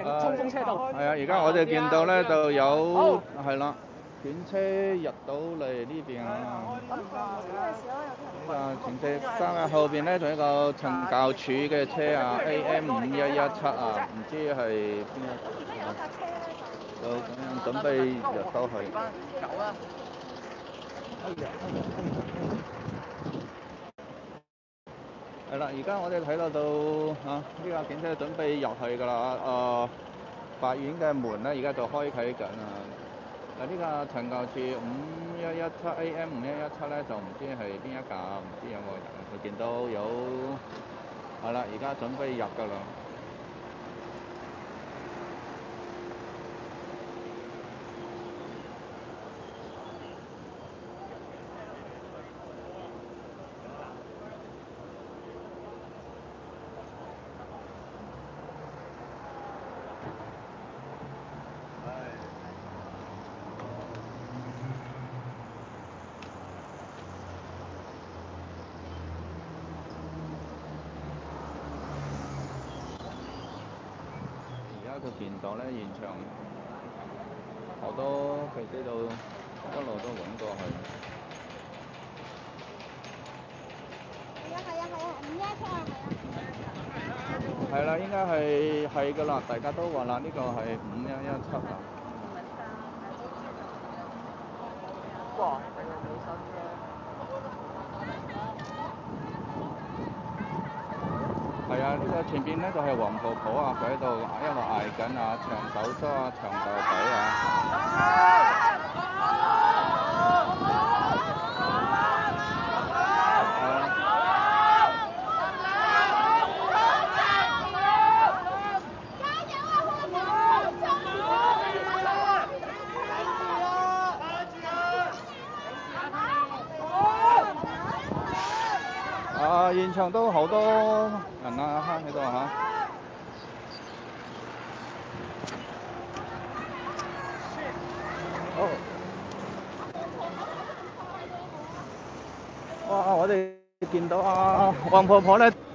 衝鋒車度。 係啊，而家我哋見到咧就有係啦，警車入到嚟呢邊啊。呢個警車三日後邊咧仲有一個懲教署嘅車啊 ，AM5117啊，唔知係邊一個啊？就咁樣準備入到去。係啦，而家我哋睇到呢個警車準備入去㗎啦。法院嘅門咧而家就開啟緊啊。呢個懲教署5117 AM5117咧就唔知係邊一架，唔知有冇人。佢見到有係啦，而家準備入㗎啦。而家佢見到咧現場好多記者都一路都揾過去。係啦，應該係㗎啦，大家都話啦，呢個係5117啊。 哇！你又冇新嘅。 係啊，呢個前邊咧就係黃婆婆啊，佢喺度一路嗌緊啊，長手梳啊，長頭仔啊。現場都好多人啊喺度嚇。哇！我哋見到黃婆婆咧。